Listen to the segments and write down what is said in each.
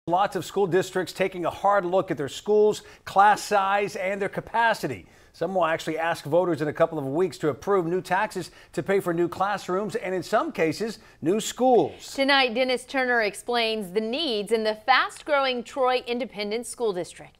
Lots of school districts taking a hard look at their schools, class size, and their capacity. Some will actually ask voters in a couple of weeks to approve new taxes to pay for new classrooms and, in some cases, new schools. Tonight, Dennis Turner explains the needs in the fast-growing Troy Independent School District.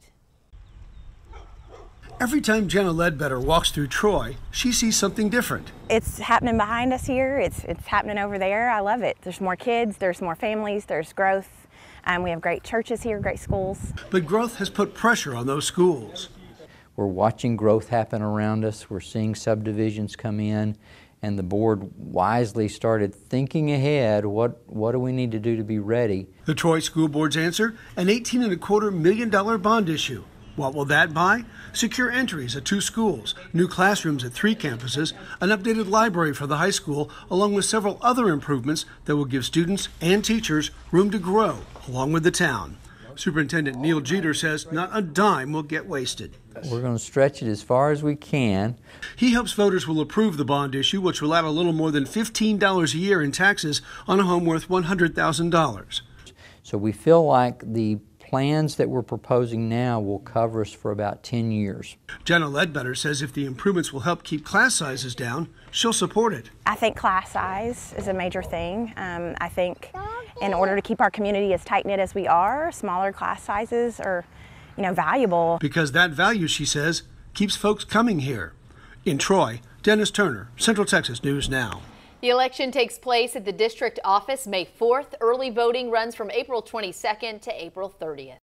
Every time Jenna Ledbetter walks through Troy, she sees something different. It's happening behind us here. It's happening over there. I love it. There's more kids, there's more families, there's growth. We have great churches here, great schools. But growth has put pressure on those schools. We're watching growth happen around us. We're seeing subdivisions come in, and the board wisely started thinking ahead. What do we need to do to be ready? The Troy School Board's answer, an $18.25 million bond issue. What will that buy? Secure entries at 2 schools, new classrooms at 3 campuses, an updated library for the high school, along with several other improvements that will give students and teachers room to grow along with the town. Superintendent Neil Jeter says not a dime will get wasted. We're going to stretch it as far as we can. He hopes voters will approve the bond issue, which will add a little more than $15 a year in taxes on a home worth $100,000. So we feel like the plans that we're proposing now will cover us for about 10 years. Jenna Ledbetter says if the improvements will help keep class sizes down, she'll support it. I think class size is a major thing. I think in order to keep our community as tight-knit as we are, smaller class sizes are, valuable. Because that value, she says, keeps folks coming here. In Troy, Dennis Turner, Central Texas News Now. The election takes place at the district office May 4th. Early voting runs from April 22nd to April 30th.